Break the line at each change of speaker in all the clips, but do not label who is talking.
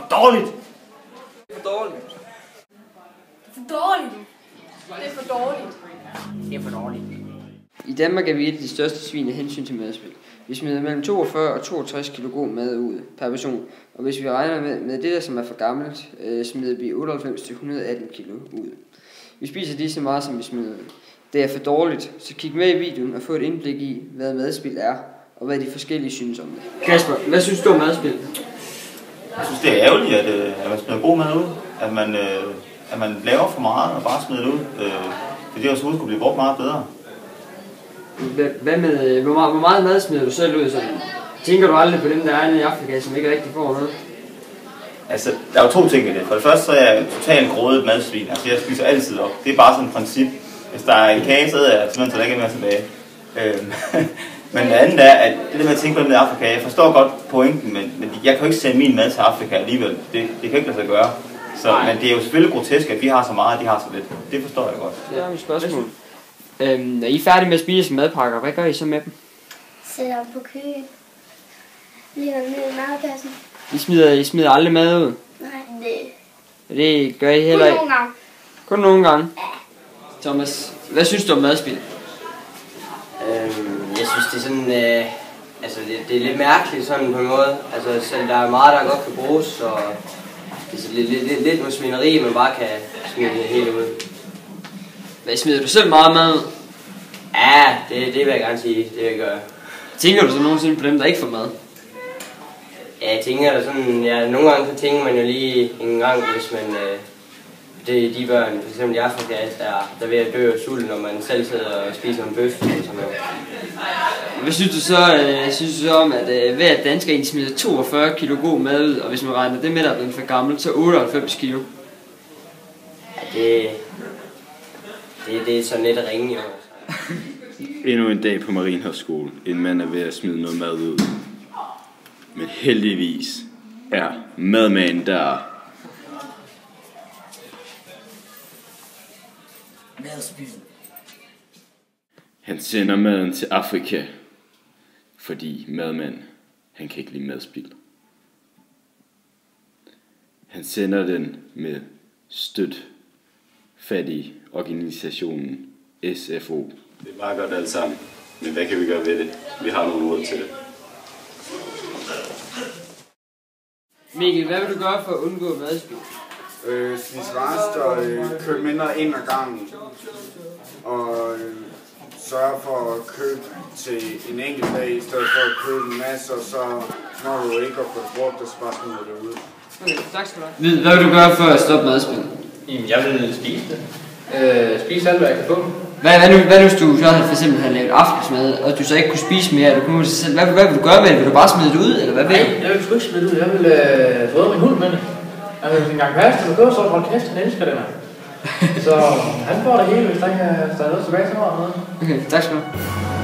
dårligt!
Det er for dårligt.
For dårligt. Det er for dårligt.
Det er for dårligt.
I Danmark er vi et af de største svin af hensyn til madspil. Vi smider mellem 42 og 62 kg god mad ud per person, og hvis vi regner med det, der som er for gammelt, smider vi 98 til 118 kg ud. Vi spiser lige så meget, som vi smider ud. Det er for dårligt, så kig med i videoen og få et indblik i, hvad madspil er, og hvad de forskellige synes om det. Kasper, hvad synes du om madspil?
Jeg synes, det er ærgerligt, at man smider god mad ud. At man laver for meget og bare smider det ud. Fordi også skulle blive brugt meget bedre.
Hvad med, hvor meget mad smider du selv ud? Sådan? Tænker du aldrig på dem, der er nede i Afrika, som ikke rigtig får noget?
Altså, der er jo to ting i det. For det første så er jeg totalt grådet madsvin. Altså, jeg spiser altid op. Det er bare sådan et princip. Hvis der er en kage, så er jeg simpelthen så der ikke er mere tilbage. Men det andet er, at det der med at tænke på dem i Afrika, jeg forstår godt pointen, men jeg kan jo ikke sende min mad til Afrika alligevel. Det kan ikke lade sig gøre. Så, men det er jo selvfølgelig grotesk, at vi har så meget, og de har så lidt. Det forstår jeg godt.
Det er mit spørgsmål. Er I færdige med at spise madpakker? Hvad gør I så med dem?
Sætter dem på køen. Ligger dem ned i madkassen.
I smider aldrig mad ud?
Nej,
Det gør I heller ikke?
kun nogle gange.
Kun nogle gange? Thomas, hvad synes du om madspil?
Jeg synes, det er sådan, altså det er lidt mærkeligt sådan på en måde. Altså selv der er meget, der godt kan bruges, og det er lidt noget svineri, man bare kan smide det hele ud.
Hvad smider du selv meget mad ud?
Ja, det vil jeg gerne sige, det vil jeg gøre.
Tænker du så nogensinde på dem, der ikke får mad?
Ja, jeg tænker sådan, ja, nogle gange så tænker man jo lige en gang, hvis man, det er de børn, for eksempel i Afrika, der er ved at dø af sult, når man selv sidder og spiser en bøf eller sådan noget.
Hvad synes du så om, at hver dansker egentlig smider 42 kg god mad ud, og hvis man regner det med, der er blevet for gammelt, så 98 kg?
Ja, det er sådan lidt ringe jo.
Endnu en dag på Marienhøjskole. En mand er ved at smide noget mad ud. Men heldigvis er madmanden der. Han sender maden til Afrika, fordi madmanden, han kan ikke lide madspild. Han sender den med støt fattig organisationen SFO.
Det er bare godt alt sammen, men hvad kan vi gøre ved det? Vi har nogle råd til det.
Mikkel, hvad vil du gøre for at undgå madspild?
Spise rester, købe mindre ind ad gangen, og sørge for at købe til en enkelt dag, i stedet for at købe en masse, og så når du ikke har fået brugt det, så bare smider det ud.
Okay, tak skal du have. Hvad vil du gøre for at stoppe madspild?
Jamen, jeg vil spise det. Spise alt, hvad jeg kan få.
Hvad nu hvis du så for eksempel havde lavet aftensmad, og du så ikke kunne spise mere, du kunne selv, hvad vil du gøre med det? Vil du bare smide det ud, eller hvad vil du?
Nej, jeg vil sgu ikke smide det ud. Jeg vil fodre min hund med det. Jeg vil en gang pasta, og gå, så hold kæft, han elsker det her. Så han får det hele, hvis der er noget tilbage til mig.
Okay, tak skal du have.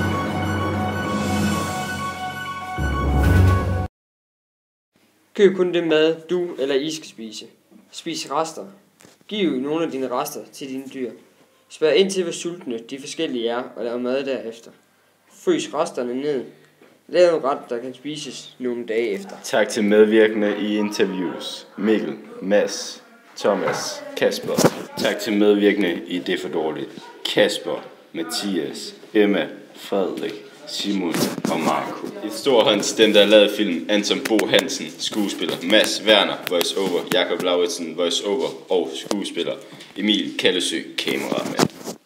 Køb kun det mad, du eller I skal spise. Spis rester. Giv nogle af dine rester til dine dyr. Spørg ind til, hvor sultne de forskellige er, og lav mad derefter. Frys resterne ned. Lav en ret, der kan spises nogle dage efter.
Tak til medvirkende i interviews. Mikkel, Mads, Thomas, Kasper. Tak til medvirkende i Det for dårligt. Kasper, Mathias, Emma, Frederik, Simon og Marco. I storhånds dem, der har lavet film: Anton Bo Hansen, skuespiller; Mads Werner, voice over; Jakob Lauritsen, voice over og skuespiller; Emil Kallesø, kameramand.